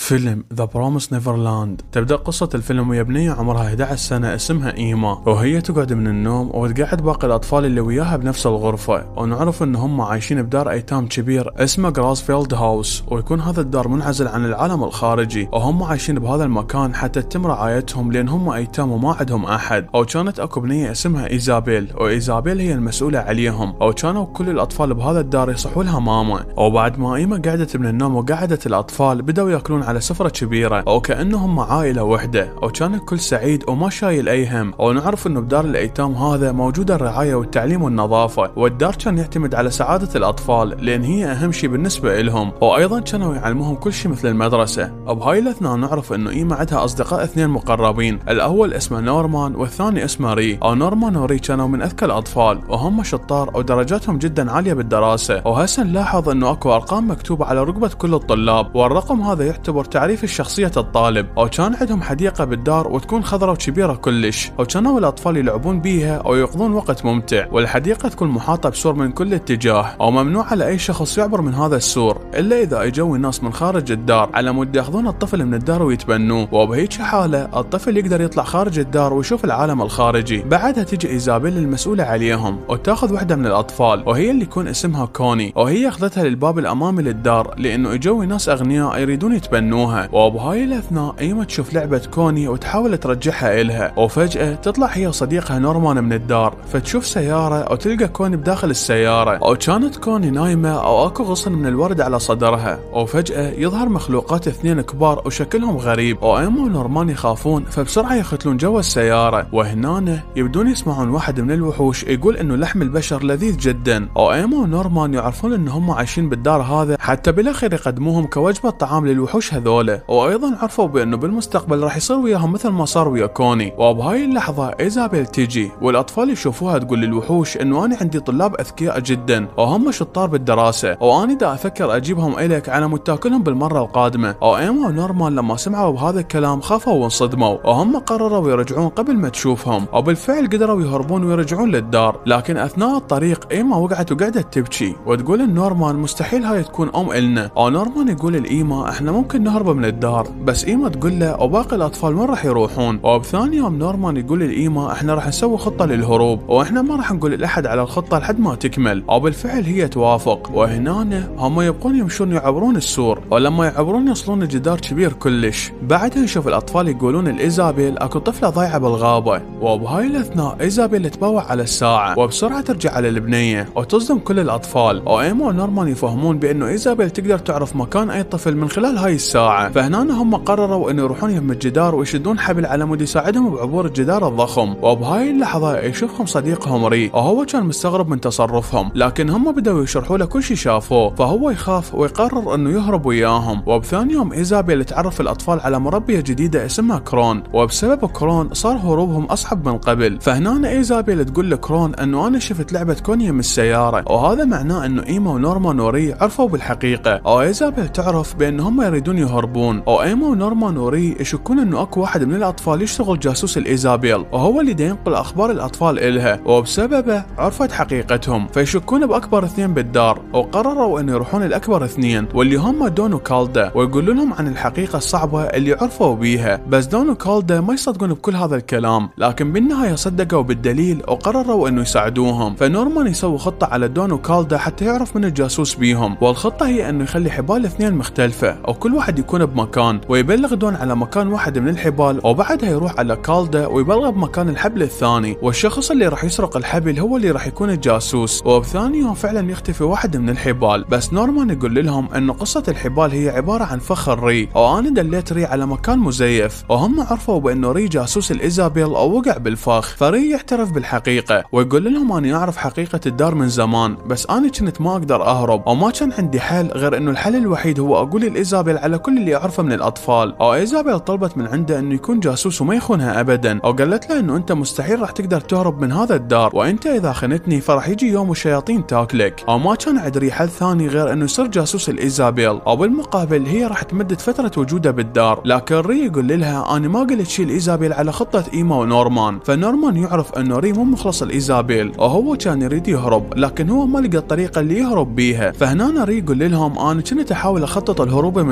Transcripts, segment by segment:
فيلم ذا بروميس نيفرلاند. تبدأ قصة الفيلم ويا بنية عمرها 11 سنة اسمها إيما، وهي تقعد من النوم وتقعد باقي الأطفال اللي وياها بنفس الغرفة، ونعرف إن هم عايشين بدار أيتام كبير اسمه جراسفيلد هاوس، ويكون هذا الدار منعزل عن العالم الخارجي، وهم عايشين بهذا المكان حتى تتم رعايتهم لأن هم أيتام وما عندهم أحد. أو كانت أكو بنية اسمها إيزابيل، وإيزابيل هي المسؤولة عليهم، أو كانوا كل الأطفال بهذا الدار يصحوا لها ماما. وبعد ما إيما قعدت من النوم وقعدت الأطفال بدأوا ياكلون على سفرة كبيرة، أو كأنهم عائلة وحدة، أو كان الكل سعيد وما شايل أي هم. ونعرف إنه بدار الأيتام هذا موجودة الرعاية والتعليم والنظافة، والدار كان يعتمد على سعادة الأطفال لأن هي أهم شيء بالنسبة لهم، وأيضا كانوا يعلموهم كل شيء مثل المدرسة. وبهاي الأثناء نعرف إنه إيما عندها أصدقاء اثنين مقربين، الأول اسمه نورمان والثاني اسمه ري. أو نورمان وري كانوا من أذكى الأطفال، وهم شطار ودرجاتهم جدا عالية بالدراسة. وهسه نلاحظ إنه أكو أرقام مكتوبة على رقبة كل الطلاب، والرقم هذا يعتبر تعريف الشخصية الطالب. أو كان عندهم حديقة بالدار وتكون خضرة وكبيرة كلش، أو كانوا الأطفال يلعبون بيها أو يقضون وقت ممتع. والحديقة تكون محاطة بسور من كل اتجاه، أو ممنوع على أي شخص يعبر من هذا السور إلا إذا اجوا ناس من خارج الدار على مود ياخذون الطفل من الدار ويتبنوه، وبهيك حالة الطفل يقدر يطلع خارج الدار ويشوف العالم الخارجي. بعدها تجي إيزابيل المسؤولة عليهم وتاخذ وحدة من الأطفال، وهي اللي يكون اسمها كوني، وهي أخذتها للباب الأمامي للدار لأنه اجوا ناس أغنياء يريدون يتبنوها. وبهاي الأثناء إيما تشوف لعبة كوني وتحاول ترجعها إلها، وفجأة تطلع هي وصديقها نورمان من الدار، فتشوف سيارة وتلقى كوني بداخل السيارة. أو كانت كوني نايمة أو أكو غصن من الورد على صدرها، وفجأة يظهر مخلوقات اثنين كبار وشكلهم غريب، وإيما ونورمان يخافون فبسرعة يختلون جوا السيارة. وهنا يبدون يسمعون واحد من الوحوش يقول إنه لحم البشر لذيذ جدا، وإيما ونورمان يعرفون إن هم عايشين بالدار هذا حتى بالأخير يقدموهم كوجبة طعام للوحوش هذولا. وأيضا عرفوا بأنه بالمستقبل راح يصير وياهم مثل ما صار ويا كوني. وبهاي اللحظة إيزابيل تيجي والأطفال يشوفوها تقول للوحوش إنه أنا عندي طلاب أذكياء جدا وهم شطار بالدراسة، وأنا دا أفكر أجيبهم إليك على مود تاكلهم بالمرة القادمة. وإيما ونورمان لما سمعوا بهذا الكلام خافوا وانصدموا، وهم قرروا يرجعون قبل ما تشوفهم، وبالفعل قدروا يهربون ويرجعون للدار. لكن أثناء الطريق إيما وقعت وقعدت تبكي وتقول لنورمان مستحيل هاي تكون أم إلنا. ونورمان يقول لإيما إحنا ممكن نهرب من الدار، بس إيما تقول له وباقي الأطفال وين راح يروحون. وبثاني يوم نورمان يقول لإيما إحنا راح نسوي خطة للهروب، وإحنا ما راح نقول لأحد على الخطة لحد ما تكمل. وبالفعل هي توافق، وهنا هم يبقون يمشون يعبرون السور، ولما يعبرون يوصلون لجدار كبير كلش. بعدها نشوف الأطفال يقولون لإيزابيل أكو طفلة ضايعة بالغابة. وبهاي الأثناء إيزابيل تبوع على الساعة وبسرعة ترجع على البنية وتصدم كل الأطفال. وإيما ونورمان يفهمون بأنه إيزابيل تقدر تعرف مكان أي طفل من خلال هاي الساعة. فهنا هم قرروا أنه يروحون يم الجدار ويشدون حبل على مود يساعدهم بعبور الجدار الضخم. وبهاي اللحظة يشوفهم صديقهم ري، وهو كان مستغرب من تصرفهم، لكن هم بدأوا يشرحوا له كل شيء شافوه، فهو يخاف ويقرر أنه يهرب وياهم. وبثاني يوم إيزابيل تعرف الأطفال على مربية جديدة اسمها كرون، وبسبب كرون صار هروبهم أصعب من قبل. فهنا إيزابيل تقول لكرون أنه أنا شفت لعبة كوني من السيارة، وهذا معناه أنه إيما ونورمان وري عرفوا بالحقيقة. وإيزابيل تعرف بأن هم يريدون يهربون، وإيما ونورمان وري يشكون أنه أكو واحد من الأطفال يشتغل جاسوس الإيزابيل، وهو اللي ينقل أخبار الأطفال إلها، وبسببه عرفت حقيقتهم. فيشكون بأكبر اثنين بالدار، وقرروا أن يروحون الأكبر اثنين واللي هم دون وكالدا، ويقولوا لهم عن الحقيقة الصعبة اللي عرفوا بيها. بس دون وكالدا ما يصدقون بكل هذا الكلام، لكن بالنهاية صدقوا بالدليل وقرروا أنه يساعدوهم. فنورمان يسوي خطة على دون وكالدا حتى يعرف من الجاسوس بيهم، والخطة هي أنه يخلي حبال اثنين مختلفة وكل واحد يكون بمكان، ويبلغ دون على مكان واحد من الحبال، وبعدها يروح على كالدا ويبلغ بمكان الحبل الثاني، والشخص اللي راح يسرق الحبل هو اللي راح يكون الجاسوس. وبثاني يوم فعلا يختفي واحد من الحبال، بس نورمان يقول لهم انه قصة الحبال هي عبارة عن فخر ري، وانا دليت ري على مكان مزيف، وهم عرفوا بانه ري جاسوس الإيزابيل او وقع بالفخ. فري يعترف بالحقيقة ويقول لهم اني اعرف حقيقة الدار من زمان، بس انا كنت ما اقدر اهرب وما كان عندي حل غير انه الحل الوحيد هو اقول الإيزابيل على كل اللي اعرفه من الاطفال. او إيزابيل طلبت من عنده انه يكون جاسوس وما يخونها ابدا، وقالت له انه انت مستحيل راح تقدر تهرب من هذا الدار، وانت اذا خنتني فراح يجي يوم والشياطين تاكلك. او ما كان عند ري حل ثاني غير انه يصير جاسوس الإيزابيل، او بالمقابل هي راح تمدد فترة وجودها بالدار. لكن ري يقول لها انا ما قلت شيء الإيزابيل على خطة إيما ونورمان. فنورمان يعرف انه ري مو مخلص الإيزابيل، وهو كان يريد يهرب لكن هو ما لقى الطريقة اللي يهرب بيها. فهنا ري يقول لهم انا كنت احاول اخطط الهروب من زمان،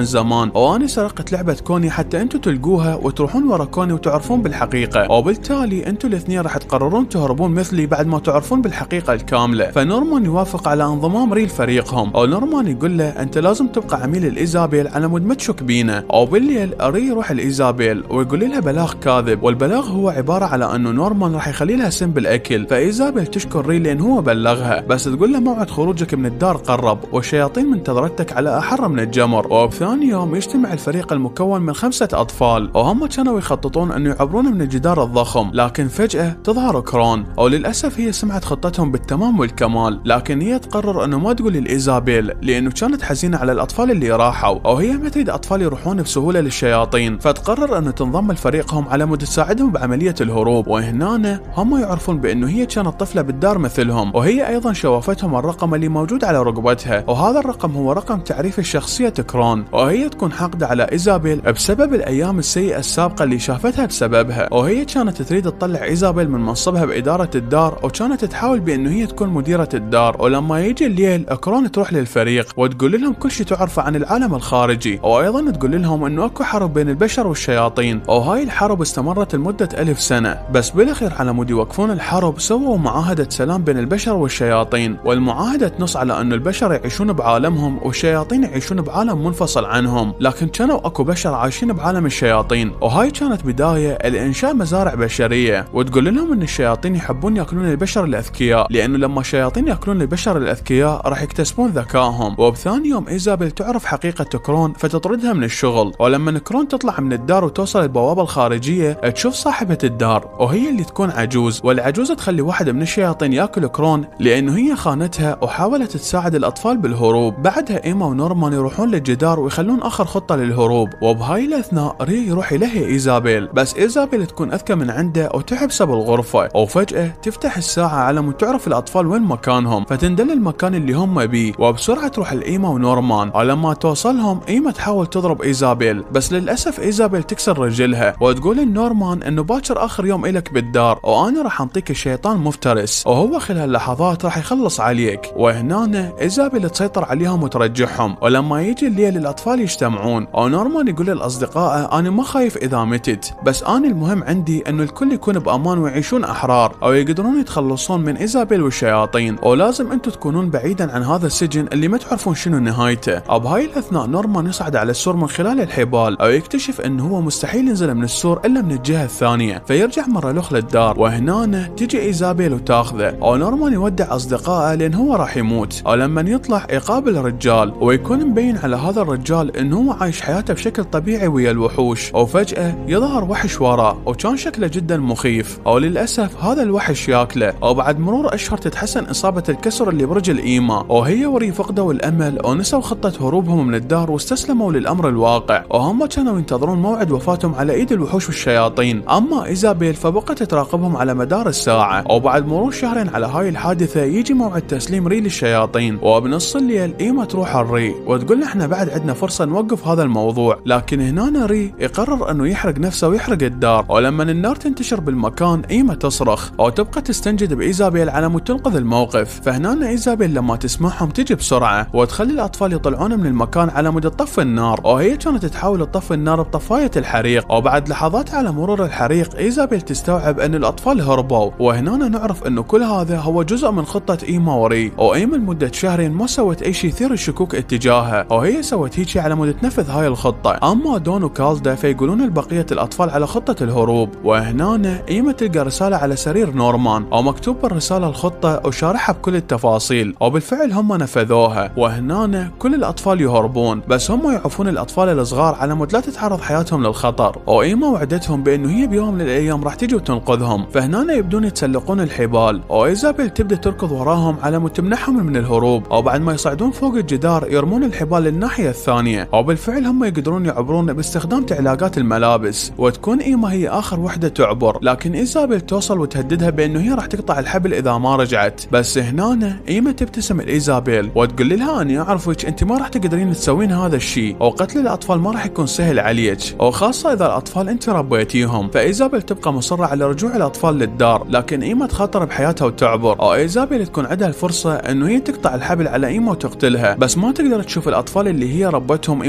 زمان، واني سرقت لعبة كوني حتى انتو تلقوها وتروحون ورا كوني وتعرفون بالحقيقة، وبالتالي انتو الاثنين راح تقررون تهربون مثلي بعد ما تعرفون بالحقيقة الكاملة. فنورمان يوافق على انضمام ري لفريقهم، ونورمان يقول له انت لازم تبقى عميل الايزابيل على مود ما تشك بينا. وبالليل ري يروح الايزابيل ويقول لها بلاغ كاذب، والبلاغ هو عبارة على انه نورمان راح يخلي لها سم بالاكل. فايزابيل تشكر ري لان هو بلغها، بس تقول له موعد خروجك من الدار قرب والشياطين منتظرتك على احر من الجمر. وبثاني يوم يجتمع الفريق المكون من 5 اطفال، وهم كانوا يخططون انه يعبرون من الجدار الضخم، لكن فجأة تظهر كرون، وللاسف هي سمعت خطتهم بالتمام والكمال، لكن هي تقرر انه ما تقول لايزابيل لانه كانت حزينة على الاطفال اللي راحوا، وهي ما تريد اطفال يروحون بسهولة للشياطين، فتقرر انه تنضم لفريقهم على مود تساعدهم بعملية الهروب. وهنا هم يعرفون بانه هي كانت طفلة بالدار مثلهم، وهي ايضا شوفتهم الرقم اللي موجود على رقبتها، وهذا الرقم هو رقم تعريف الشخصية كرون. وهي تكون حاقدة على ايزابيل بسبب الايام السيئة السابقة اللي شافتها بسببها، وهي كانت تريد تطلع ايزابيل من منصبها بادارة الدار، وكانت تحاول بانه هي تكون مديرة الدار. ولما يجي الليل كرون تروح للفريق وتقول لهم كل شيء تعرفه عن العالم الخارجي، وايضا تقول لهم انه اكو حرب بين البشر والشياطين، وهاي الحرب استمرت لمدة 1000 سنة، بس بالاخير على مود يوقفون الحرب سووا معاهدة سلام بين البشر والشياطين، والمعاهدة تنص على انه البشر يعيشون بعالمهم والشياطين يعيشون بعالم منفصل عنهم، لكن كانوا اكو بشر عايشين بعالم الشياطين، وهاي كانت بداية لانشاء مزارع بشرية. وتقول لهم ان الشياطين يحبون ياكلون البشر الاذكياء، لانه لما الشياطين ياكلون البشر الاذكياء راح يكتسبون ذكائهم. وبثاني يوم ايزابيل تعرف حقيقة كرون فتطردها من الشغل، ولما كرون تطلع من الدار وتوصل البوابة الخارجية تشوف صاحبة الدار، وهي اللي تكون عجوز، والعجوزة تخلي واحد من الشياطين ياكل كرون لانه هي خانتها وحاولت تساعد الاطفال بالهروب. بعدها ايما ونورمان يروحون للجدار ويخلون اخر خطة للهروب، وبهاي الاثناء ري يروح اليه ايزابيل، بس ايزابيل تكون اذكى من عنده وتحبسه بالغرفة، وفجأة تفتح الساعة على مود تعرف الاطفال وين مكانهم، فتندل المكان اللي هم بيه، وبسرعة تروح لايما ونورمان. ولما توصلهم ايما تحاول تضرب ايزابيل، بس للاسف ايزابيل تكسر رجلها وتقول لنورمان انه باكر اخر يوم الك بالدار، وانا راح انطيك الشيطان مفترس، وهو خلال اللحظات راح يخلص عليك. وهنا ايزابيل تسيطر عليهم وترجعهم، ولما يجي الليل الاطفال يجتمعون، ونورمان يقول لاصدقائه انا ما خايف اذا متت، بس انا المهم عندي انه الكل يكون بامان ويعيشون احرار او يقدرون يتخلصون من ايزابيل والشياطين، ولازم انتم تكونون بعيدا عن هذا السجن اللي ما تعرفون شنو نهايته. بهاي الاثناء نورمان يصعد على السور من خلال الحبال، او يكتشف انه هو مستحيل ينزل من السور الا من الجهة الثانية، فيرجع مرة لخ للدار. وهنا تجي ايزابيل وتاخذه، ونورمان يودع اصدقائه لان هو راح يموت. ولما يطلع يقابل رجال، ويكون مبين على هذا الرجال انه هو عايش حياته بشكل طبيعي ويا الوحوش، وفجأة يظهر وحش وراه وكان شكله جدا مخيف، وللاسف هذا الوحش ياكله. وبعد مرور اشهر تتحسن اصابة الكسر اللي برجل ايما، وهي وري فقدوا الامل ونسوا خطة هروبهم من الدار واستسلموا للامر الواقع، وهم كانوا ينتظرون موعد وفاتهم على ايد الوحوش والشياطين. اما ايزابيل فبقت تراقبهم على مدار الساعة، وبعد مرور شهرين على هاي الحادثة يجي موعد تسليم ري للشياطين، وبنص الليل ايما تروح الري وتقول احنا بعد عندنا فرصة نوقف هذا الموضوع، لكن هنا ري يقرر انه يحرق نفسه ويحرق الدار. ولما النار تنتشر بالمكان ايما تصرخ وتبقى تستنجد بايزابيل على مود تنقذ الموقف. فهنا ايزابيل لما تسمعهم تجي بسرعة وتخلي الاطفال يطلعون من المكان على مود تطفي النار، وهي كانت تحاول تطفي النار بطفاية الحريق. وبعد لحظات على مرور الحريق ايزابيل تستوعب ان الاطفال هربوا، وهنا نعرف انه كل هذا هو جزء من خطة ايما وري. وايما لمدة شهرين ما سوت اي شيء يثير الشكوك اتجاهها، وهي سوت هيك على مود تنفذ هاي الخطة. اما دون وكالدا فيقولون لبقية الاطفال على خطة الهروب. وهنا ايما تلقى رسالة على سرير نورمان، ومكتوب بالرسالة الخطة وشارحها بكل التفاصيل، وبالفعل هم نفذوها. وهنا كل الاطفال يهربون، بس هم يعرفون الاطفال الصغار على مود لا تتعرض حياتهم للخطر، وايما وعدتهم بانه هي بيوم من الايام راح تيجي وتنقذهم. فهنا يبدون يتسلقون الحبال، وايزابيل تبدا تركض وراهم على مود تمنعهم من الهروب، وبعد ما يصعدون فوق الجدار يرمون الحبال للناحية الثانية، وبالفعل هم يقدرون يعبرون باستخدام تعلاقات الملابس. وتكون ايما هي اخر وحدة تعبر، لكن ايزابيل توصل وتهددها بانه هي راح تقطع الحبل اذا ما رجعت. بس هنا ايما تبتسم لايزابيل وتقول لها اني اعرفك انت ما راح تقدرين تسوين هذا الشيء، وقتل الاطفال ما راح يكون سهل عليك، وخاصة اذا الاطفال انت ربيتيهم. فايزابيل تبقى مصرة على رجوع الاطفال للدار، لكن ايما تخاطر بحياتها وتعبر، وايزابيل تكون عندها الفرصة انه هي تقطع الحبل على ايما وتقتلها، بس ما تقدر تشوف الاطفال اللي هي ربتهم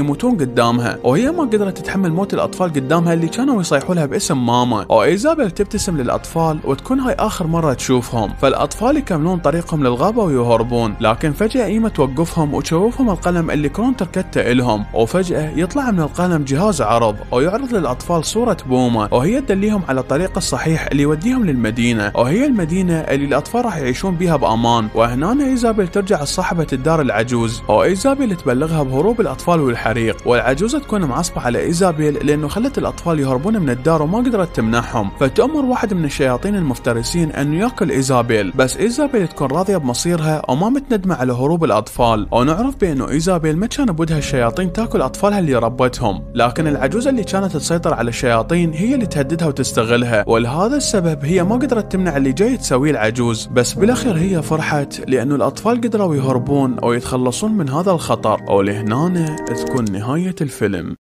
يموتون قدامها، وهي ما قدرت تتحمل موت الأطفال قدامها اللي كانوا يصيحوا لها باسم ماما. وإيزابيل تبتسم للأطفال وتكون هاي آخر مرة تشوفهم، فالأطفال يكملون طريقهم للغابة ويهربون. لكن فجأة إيما توقفهم وتشوفهم القلم اللي كرونتر كته إلهم، وفجأة يطلع من القلم جهاز عرض ويعرض للأطفال صورة بوما، وهي تدليهم على الطريق الصحيح اللي يوديهم للمدينة، وهي المدينة اللي الأطفال راح يعيشون بيها بأمان. وهنا إيزابيل ترجع لصاحبة الدار العجوز، وإيزابيل تبلغها بهروب الأطفال والحريق، والعجوزة تكون معصبة على إيزابيل لأنه خلت الأطفال يهربون من الدار وما قدرت تمنعهم، فتأمر واحد من الشياطين المفترسين أنه يأكل إيزابيل. بس إيزابيل تكون راضية بمصيرها وما متندمة على هروب الأطفال، ونعرف بأنه إيزابيل ما كان بودها الشياطين تاكل أطفالها اللي ربتهم، لكن العجوزة اللي كانت تسيطر على الشياطين هي اللي تهددها وتستغلها، ولهذا السبب هي ما قدرت تمنع اللي جاي تسويه العجوز. بس بالأخير هي فرحت لأنه الأطفال قدروا يهربون أو يتخلصون من هذا الخطر، ولهنا تكون نهاية الفيلم.